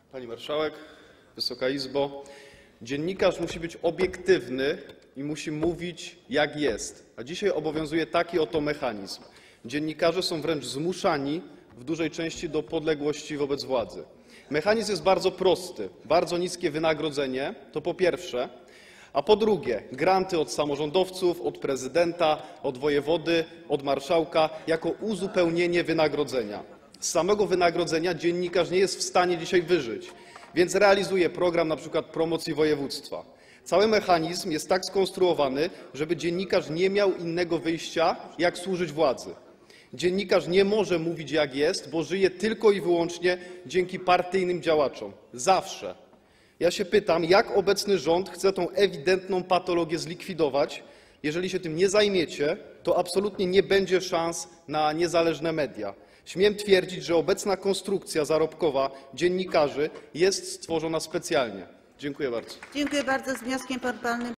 Pani Marszałek, Wysoka Izbo! Dziennikarz musi być obiektywny i musi mówić, jak jest. A dzisiaj obowiązuje taki oto mechanizm. Dziennikarze są wręcz zmuszani w dużej części do podległości wobec władzy. Mechanizm jest bardzo prosty. Bardzo niskie wynagrodzenie, to po pierwsze, a po drugie granty od samorządowców, od prezydenta, od wojewody, od marszałka jako uzupełnienie wynagrodzenia. Z samego wynagrodzenia dziennikarz nie jest w stanie dzisiaj wyżyć, więc realizuje program na przykład promocji województwa. Cały mechanizm jest tak skonstruowany, żeby dziennikarz nie miał innego wyjścia, jak służyć władzy. Dziennikarz nie może mówić, jak jest, bo żyje tylko i wyłącznie dzięki partyjnym działaczom. Zawsze. Ja się pytam, jak obecny rząd chce tę ewidentną patologię zlikwidować. Jeżeli się tym nie zajmiecie, to absolutnie nie będzie szans na niezależne media. Śmiem twierdzić, że obecna konstrukcja zarobkowa dziennikarzy jest stworzona specjalnie. Dziękuję bardzo. Dziękuję bardzo. Z wnioskiem formalnym